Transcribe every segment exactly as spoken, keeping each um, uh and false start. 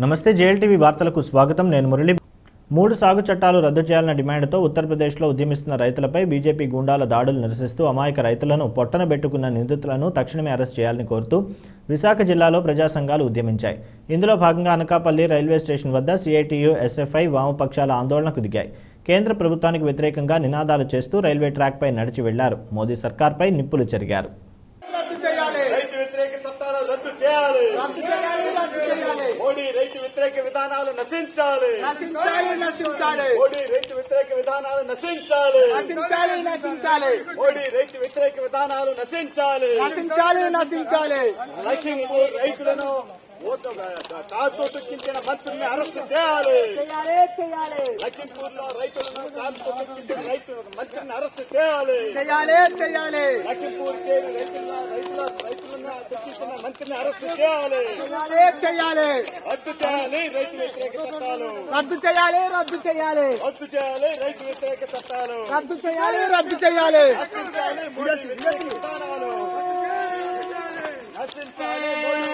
నమస్తే జేఎల్టీవీ వార్తలకు స్వాగతం। నేను మురళి। మూడు సాగు చట్టాలు రద్దు చేయాలన్న డిమాండ్తో ఉత్తరప్రదేశ్లో ఉద్యమిస్తున్న రైతులపై బీజేపీ గూండాల దాడులు నిరసిస్తూ అమాయక రైతులను పొట్టన పెట్టుకున్న నిందితులను తక్షణమే అరెస్ట్ చేయాలని కోరుతూ విశాఖ జిల్లాలో ప్రజా సంఘాలు ఉద్యమించాయి। ఇందులో భాగంగా అనకాపల్లి రైల్వే స్టేషన్ వద్ద సిఐటియు, ఎస్ఎఫ్ఐ వామపక్షాల ఆందోళనకు దిగాయి। కేంద్ర ప్రభుత్వానికి వ్యతిరేకంగా నినాదాలు చేస్తూ రైల్వే ట్రాక్పై నడిచి వెళ్లారు। మోదీ సర్కార్పై నిప్పులు చెరిగారు। మోడీ రైతు వ్యతిరేక విధానాలు నశించాలి నశించాలి నశించాలి మోడీ రైతు వ్యతిరేక విధానాలు నశించాలి నశించాలి నశించాలి మోడీ రైతు వ్యతిరేక విధానాలు నశించాలి నశించాలి నశించాలి లఖింపూర్ రైతులను కారుతో తొక్కించిన మంత్రిని అరెస్ట్ చేయాలి చేయాలి లఖింపూర్ లో రైతులను కారుతో తొక్కించిన రైతు మంత్రిని అరెస్ట్ చేయాలి చేయాలి చేయాలి లఖింపూర్ రైతుల రైతుల రైతులను తొక్కించిన మంత్రిని అరెస్ట్ చేయాలి చేయాలి రద్దు చేయాలి రైతు వ్యతిరేక చట్టాలు రద్దు చేయాలి రద్దు చేయాలి రద్దు చేయాలి రైతు వ్యతిరేక చట్టాలు రద్దు చేయాలి రద్దు చేయాలి నశించాలి మోడీ వ్యతిరేక విధానాలు నశించాలి మోడీ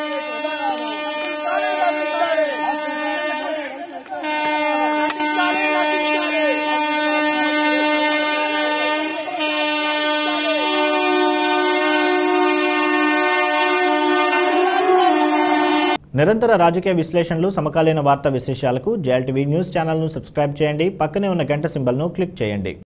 నిరంతర రాజకీయ విశ్లేషణలు, సమకాలీన వార్తా విశేషాలకు జేఎల్టీవీ న్యూస్ ఛానల్ను సబ్స్క్రైబ్ చేయండి। పక్కనే ఉన్న గంట సింబల్ను క్లిక్ చేయండి।